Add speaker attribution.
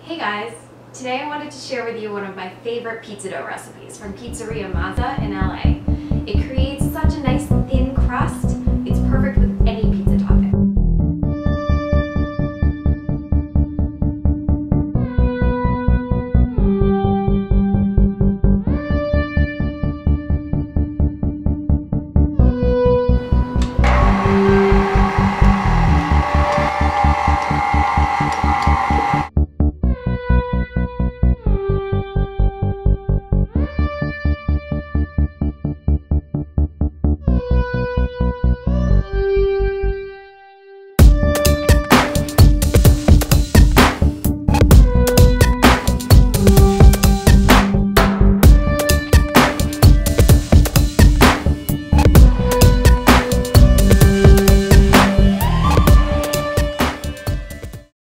Speaker 1: Hey guys! Today I wanted to share with you one of my favorite pizza dough recipes from Pizzeria Mozza in LA. It creates such a nice thin crust. It's perfect with